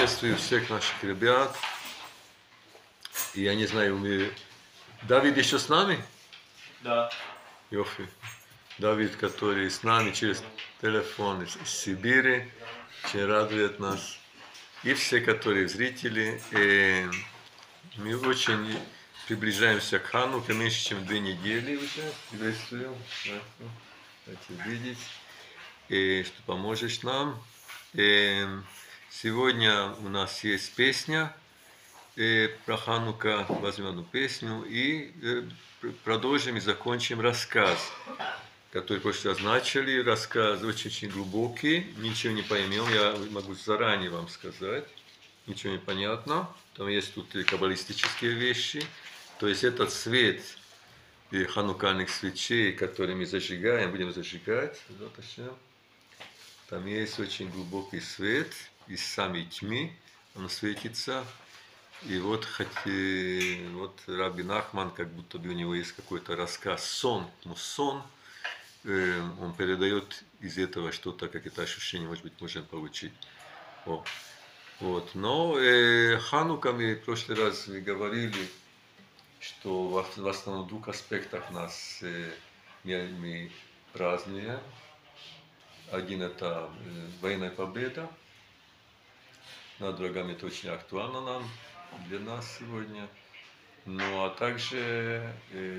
Приветствую всех наших ребят. И я не знаю, Давид еще с нами? Да. Йофи. Давид, который с нами через телефон из Сибири, очень радует нас. И все, которые зрители. Мы очень приближаемся к Хануке, меньше чем 2 недели уже. Приветствую. Давайте видеть, что поможешь нам. Сегодня у нас есть песня про Ханука. Возьмем одну песню и продолжим и закончим рассказ, который в прошлый раз начали. Рассказ очень глубокий, ничего не поймем, я могу заранее вам сказать. Ничего не понятно. Там есть тут каббалистические вещи. То есть этот свет ханукальных свечей, которые мы зажигаем, будем зажигать. Там есть очень глубокий свет из самой тьмы. Он светится. И вот Раби Нахман, как будто бы у него есть какой-то рассказ, сон. Он передает из этого что-то, какие-то ощущения, может быть, можем получить. Но Ханука мы в прошлый раз говорили, что в основном в 2 аспектах нас мы празднуем. Один это военная победа над врагами, это очень актуально для нас сегодня. Ну а также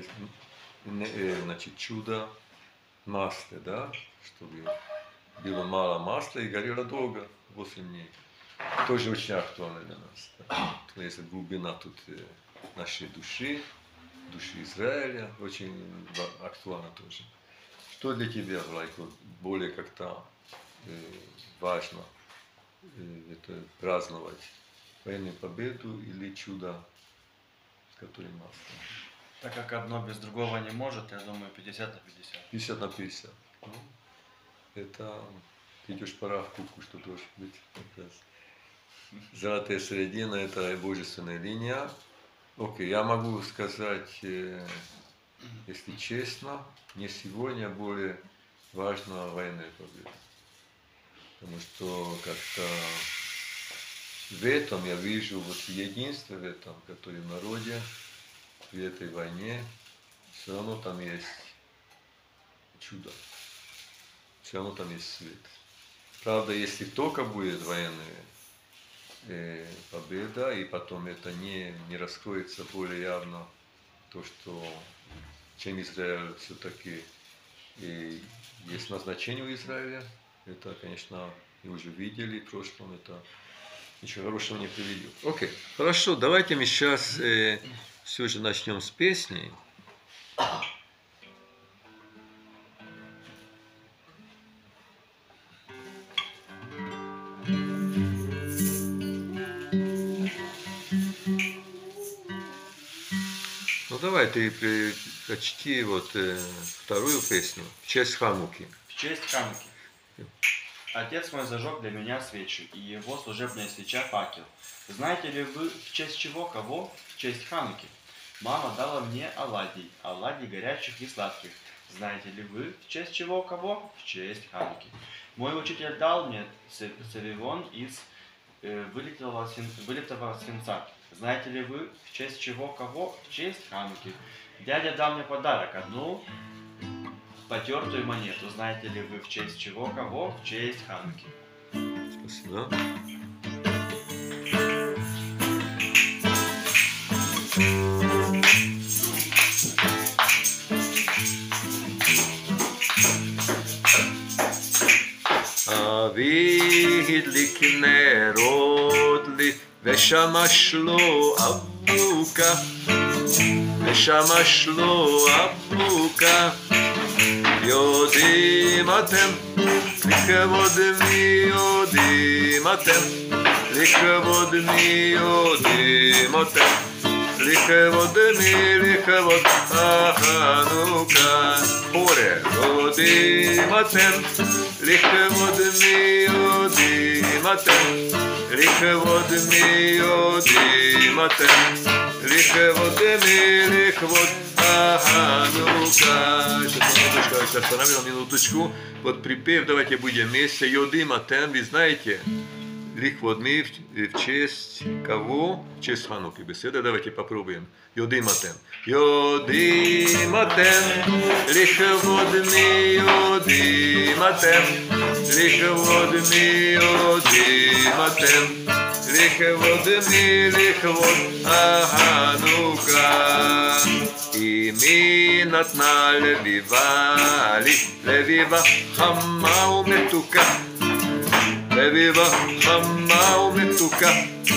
чудо масла, да, чтобы было мало масла и горело долго, 8 дней. Тоже очень актуально для нас. Да. То есть глубина тут нашей души Израиля, очень актуально тоже. Что для тебя, Влайко, более как-то важно это праздновать? Военную победу или чудо, с которым масло? Так как одно без другого не может, я думаю, 50 на 50. 50 на 50. Ну, это ты идешь по Равкуку, что должен быть как раз. Золотая середина – это божественная линия. Окей, я могу сказать, если честно, мне сегодня более важна военная победа. Потому что как-то в этом я вижу единство в этом, которое в народе, в этой войне, все равно там есть чудо, все равно там есть свет. Правда, если только будет военная победа, и потом это не раскроется более явно, то, что чем Израиль все-таки есть назначение у Израиля, это, конечно, мы уже видели в прошлом, это ничего хорошего не приведет. Окей, хорошо, давайте мы сейчас все же начнем с песни. Ну давай ты прочти вторую песню в честь Хануки. В честь Хануки. Отец мой зажег для меня свечи, и его служебная свеча факел. Знаете ли вы, в честь чего, кого? В честь Хануки. Мама дала мне оладий горячих и сладких. Знаете ли вы, в честь чего, кого? В честь Хануки. Мой учитель дал мне савивон из вылитого свинца. Знаете ли вы, в честь чего, кого? В честь Хануки. Дядя дал мне подарок, одну потертую монету. Знаете ли вы, в честь чего, кого? В честь Хануки. Спасибо. אבי הדליק נרות לי ושמש לו אבוקה יודעים אתם לכבוד מי יודעים אתם לכבוד מי יודעים אתם לכבוד מי לכבוד החנוכה יודעים אתם לכבוד מי יודעים אתם לכבוד מי יודעים אתם לכבוד מי לכבוד Ханука. Сейчас остановим на минуточку. Вот припев, давайте будем вместе. Йодим атем, вы знаете, Лихводми в честь кого? В честь Хануки беседа. Давайте попробуем. Йодиматем. Йодиматем. Лихводми йодиматем. Лихводми йодиматем. Лихводми лихвод Ханука. אמי נתנה לביבה לי, לביבה חמה ומתוקה, לביבה חמה ומתוקה.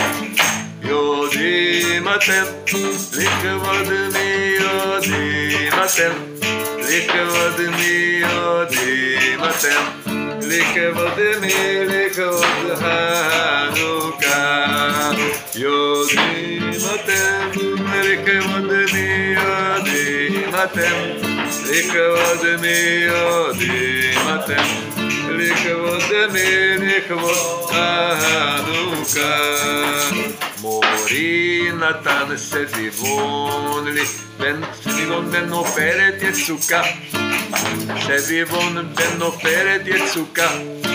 יודעים אתם, לכבוד מי יודעים אתם, לכבוד מי יודעים אתם, לכבוד מי לכבוד חנוכה. יודעים אתם, לכבוד מי יודעים אתם, לכבוד מי יודעים אתם, לכבוד מי לכבוד חנוכה. מורי נתן סביבון לי, בן סביבון בן עופרת יצוקה, סביבון בן עופרת יצוקה.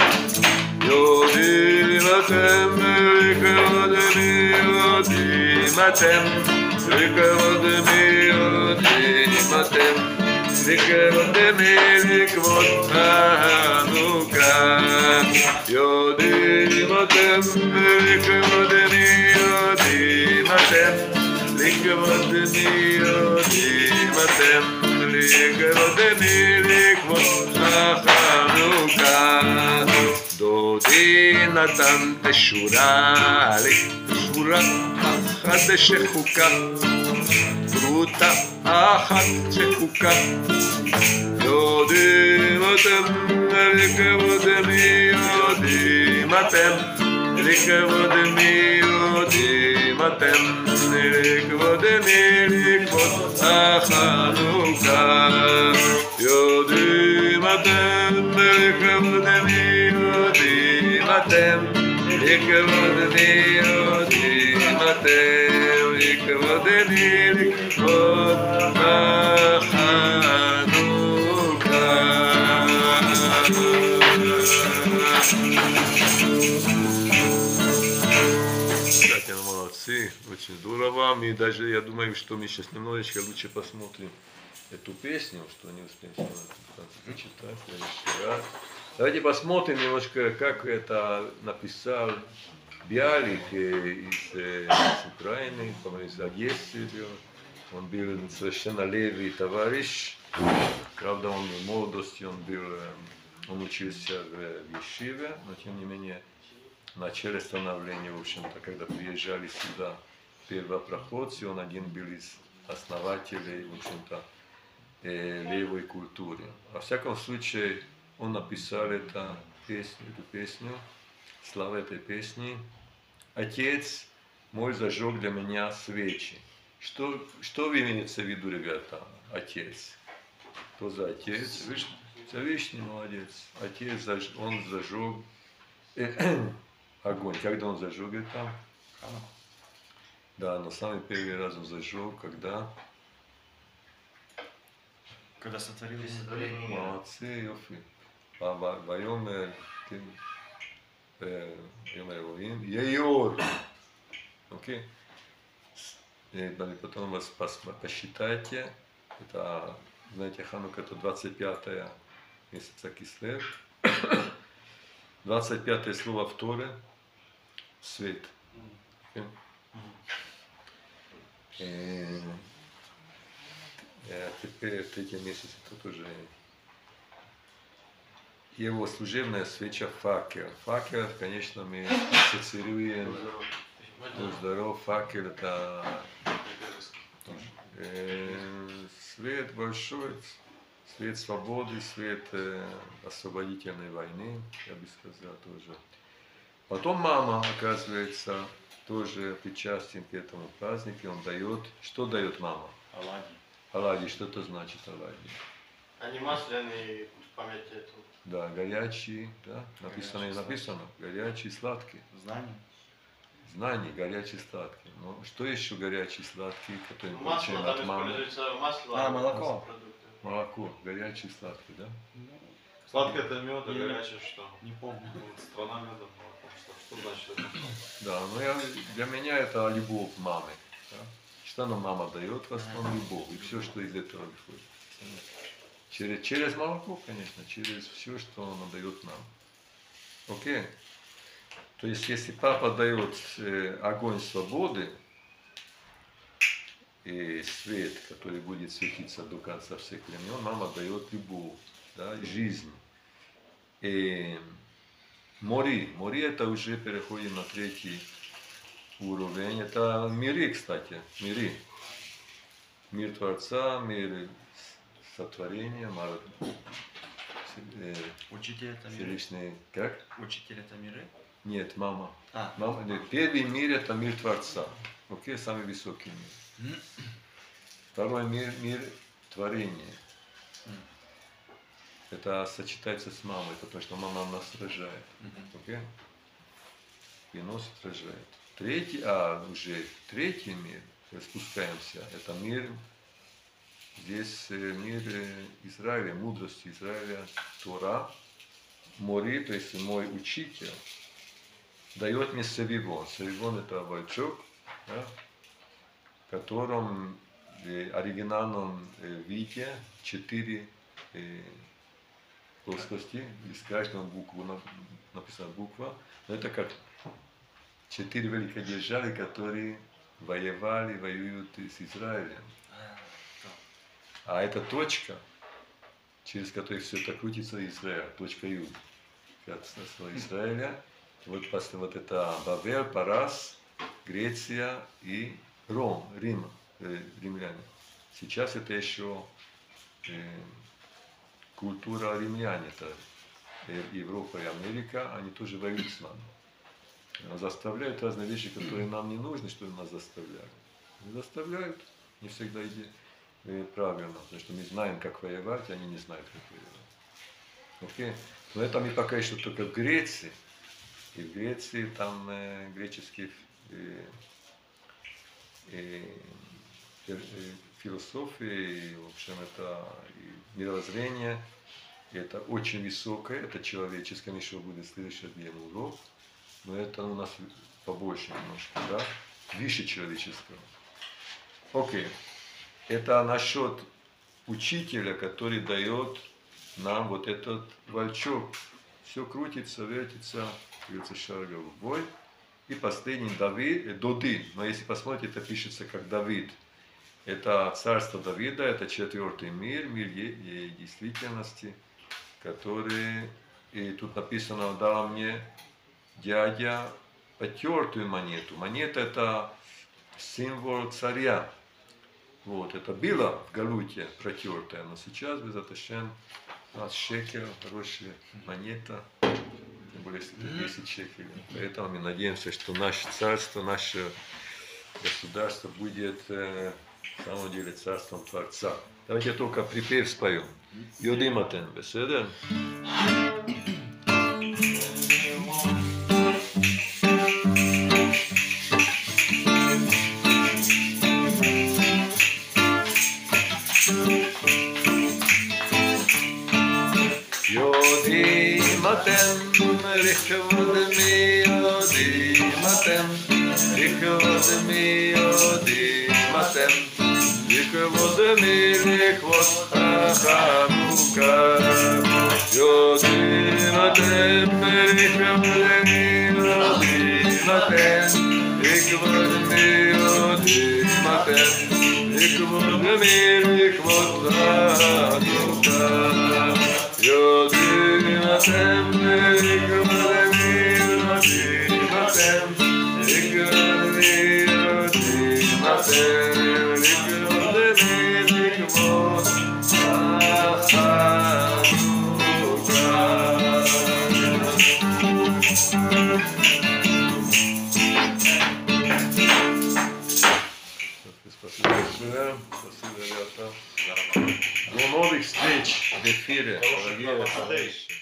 יודעים אתם, לכבוד מי יודעים אתם, לכבוד מי יודעים אתם, לכבוד מי לכבוד חנוכה. יודעים אתם, לכבוד מי יודעים אתם, לכבוד מי יודעים אתם, לכבוד מי לכבוד חנוכה. דודי נתן תשורה לי, תשורה אחת שחוקה, פרוטה אחת שחוקה. יודעים אתם, לכבוד מי יודעים אתם, לכבוד מי יודעים אתם, לכבוד מי לכבוד החנוכה. יודעים אתם, לכבוד מי יודעים אתם, לכבוד מי יודעים אתם, לכבוד מי לכבוד החנוכה. Молодцы, очень здорово. И даже я думаю, что мы сейчас немножечко лучше посмотрим эту песню, что не успеем зачитать еще раз. Давайте посмотрим немножко, как это написал Биалик из Украины, по-моему, из Одессы был. Он был совершенно левый товарищ. Правда, он в молодости он учился в Ешиве, но тем не менее в начале становления, в общем-то, когда приезжали сюда первопроходцы, он один был из основателей, в общем-то, левой культуры. Во всяком случае, он написал эту песню, слова этой песни. Отец мой зажег для меня свечи. Что имеется в виду, ребята, отец? Кто за отец? Всевышний молодец. Отец, он зажег огонь. Когда он зажег это? Да, но самый первый раз он зажег, когда? Когда сотворились. Молодцы, Йофи. Вайомер Элоим Яйор. Окей? Потом вас посчитайте. Это, знаете, Ханука это 25 месяца Кислев. 25 слово в Торе – свет. Теперь третий месяц это тоже его служебная свеча факел. Факел, конечно, мы ассоциируем. Здоров, факел это свет большой, свет свободы, свет освободительной войны, я бы сказал тоже. Потом мама, оказывается, тоже причастен к этому празднику, он дает, что дает мама? Оладьи. Оладьи, что это значит оладьи? Они масляные, в память эту. Да, горячий, да, написано, горячий, сладкий. Знание. Знаний, горячий, сладкий. Но что еще горячий, сладкий, который мы Масло, получаем от там мамы? используется масло. Молоко. Продукты. Молоко, горячий, сладкий, да? Сладкое это мед, а горячее что? Не помню. Ну, вот страна меда, что значит это? Да, но для меня это любовь мамы. Да? Что нам мама дает, в основном любовь. И все, что из этого выходит. Через молоко, конечно, через все, что она дает нам. Окей? То есть, если папа дает огонь свободы и свет, который будет светиться до конца всех времен, мама дает любовь, да, жизнь. И мори это уже переходит на третий уровень. Это миры, кстати, миры. Мир Творца, мир сотворения, Учитель это миры. Всевышний, как? Учитель это миры? Нет, мама. А. Мама, нет, первый мир это мир Творца. Окей, самый высокий мир. Второй мир, мир творения. Это сочетается с мамой, потому что мама нас рожает. Окей? Приносит, рожает. Уже третий мир, спускаемся, это мир, здесь мир Израиля, мудрости Израиля, Тора, Мори, то есть мой учитель, дает мне савивон. Савивон это волчок, да, в котором в оригинальном виде 4 плоскости, из каждого буквы написана буква, но это как 4 великодержавы, которые воюют с Израилем. А это точка, через которую все это крутится Израиль, точка Юд. Царство Израиля. Вот после вот это Бавел, Парас, Греция и Рим, римляне. Сейчас это еще культура римлян, это Европа и Америка, они тоже воюют с нами. Заставляют разные вещи, которые нам не нужны, чтобы нас заставляли. Заставляют, не всегда правильно, потому что мы знаем, как воевать, а они не знают, как воевать. Окей? Но это мы пока еще только в Греции. И в Греции там греческие философии, в общем, это мировоззрение, это очень высокое, это человеческое, еще будет следующий отдельный урок. Но это у нас побольше немножко, да? Выше человеческого. Окей. Это насчет учителя, который дает нам вот этот волчок. Все крутится, вертится, двигается шар голубой. И последний Доды. Но если посмотрите, это пишется как Давид. Это царство Давида, это 4-й мир, мир действительности, который, и тут написано, он дал мне дядя потертую монету. Монета это символ царя. Вот, это было в галуте протертая, но сейчас без аташен у нас шекель, хорошая монета, тем более если это 10 шекелей. Поэтому мы надеемся, что наше царство, наше государство будет на самом деле царством Творца. Давайте только припев споем. Йодиматен, беседа. לכבוד מי יודעים אתם, לכבוד מי יודעים אתם, לכבוד מי לכבוד החנוכה. יודעים אתם, לכבוד מי יודעים אתם, לכבוד מי יודעים אתם, לכבוד מי לכבוד החנוכה. יודעים אתם, לכבוד מי יודעים אתם, לכבוד מי יודעים אתם, לכבוד מי לכבוד החנוכה. Спасибо большое. Спасибо, ребята. До новых встреч в эфире. Дорогие товарищи.